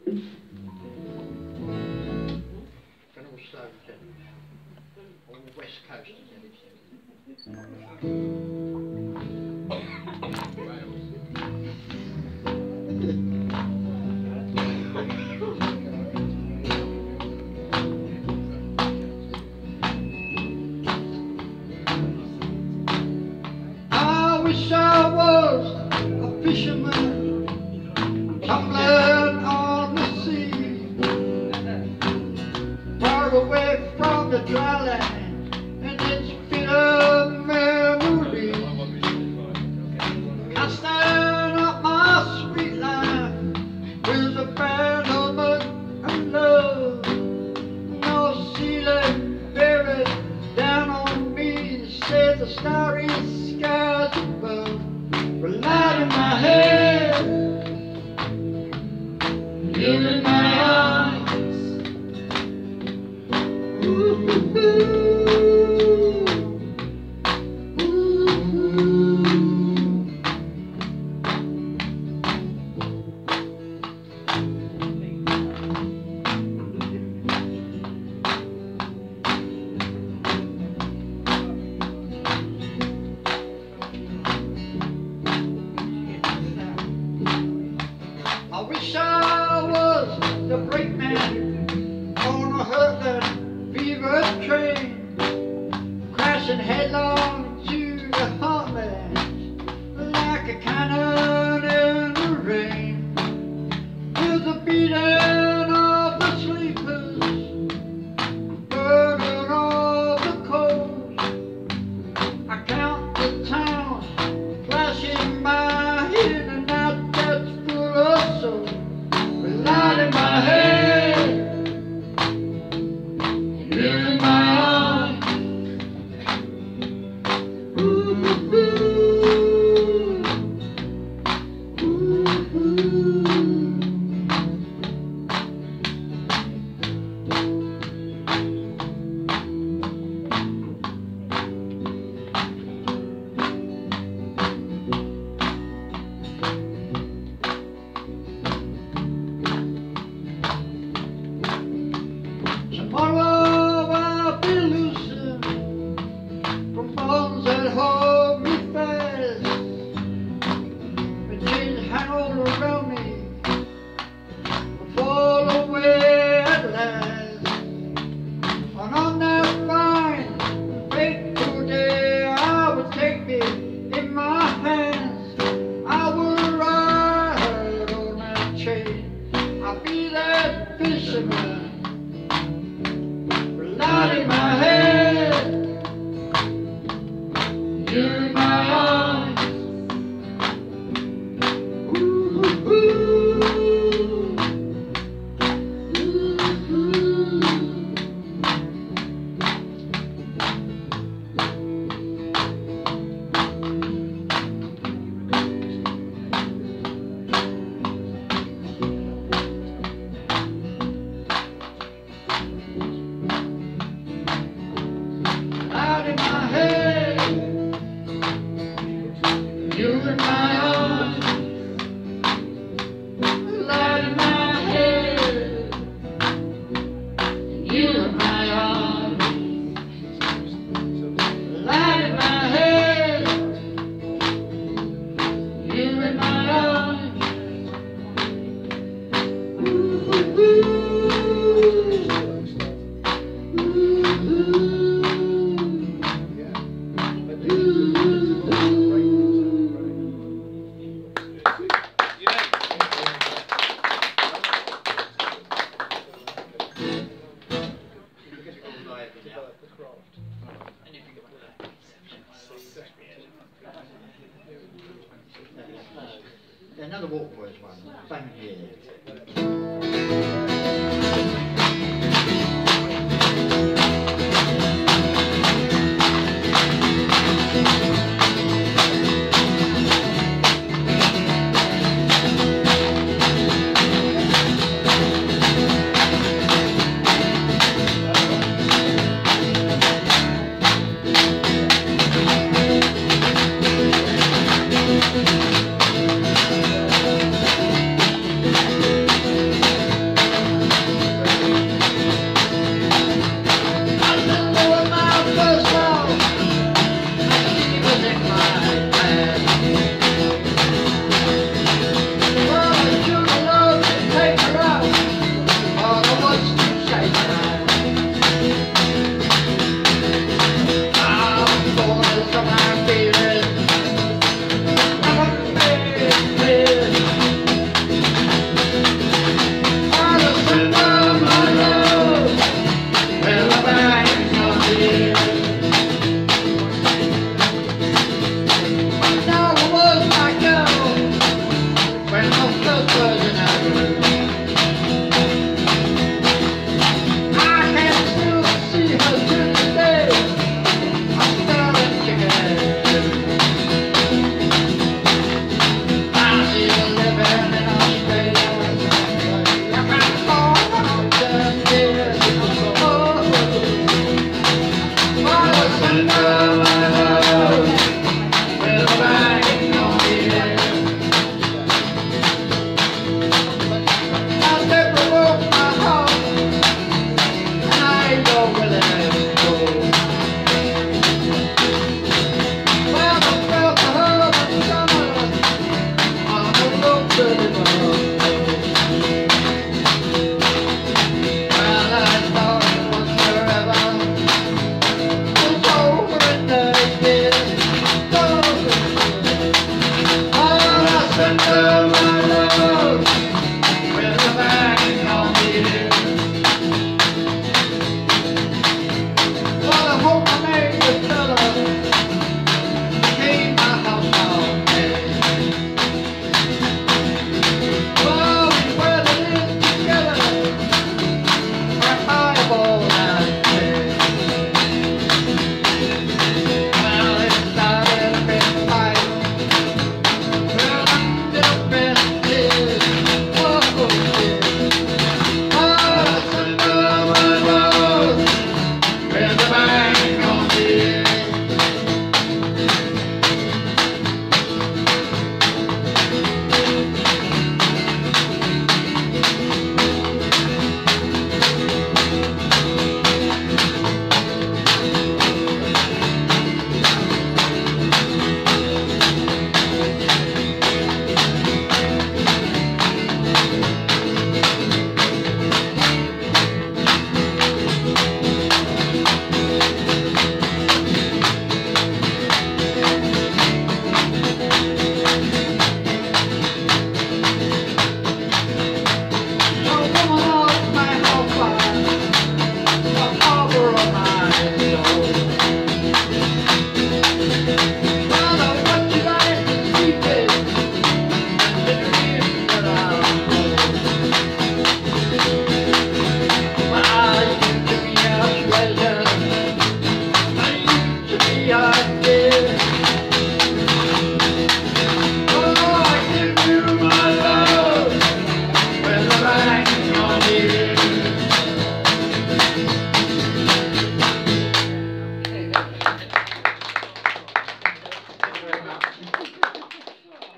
And also all West Coast I wish I was a fisherman tumbling on the sea, far away from the dry land and its bitter memory. Casting up my sweet line with abandonment and love, no ceiling buried down on me, said the starry skies above were light in my head, you in my eyes. Ooh, ooh, ooh, ooh. I wish I was the brakeman on a hurtling fever train, crashing headlong to the heartland like a cannon in the rain, with the beating of the sleepers, burning of the coals. I count the towns flashing by in a night that's full of soul, with light in my head, you in my eyes. Ooh, ooh, ooh, ooh. Tomorrow I'll be loosened from bonds that hold me fast, but chains hang all around me, will fall away at last. And on that fine, fateful day, I will take me in my hands. I will ride on that chain. I'll be that fisherman, light in my head, you in my eyes. Ooh, ooh, ooh, ooh. Light in my head, you in my arms. Light in my head, you in my arms. Light in my head, you in my arms. Ooh, ooh, ooh, ooh. Another Walk Boys one, Bang Here.